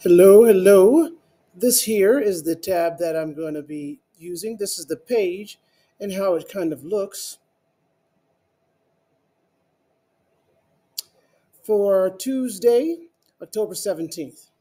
Hello, hello. This here is the tab that I'm going to be using. This is the page and how it kind of looks for Tuesday, October 17th.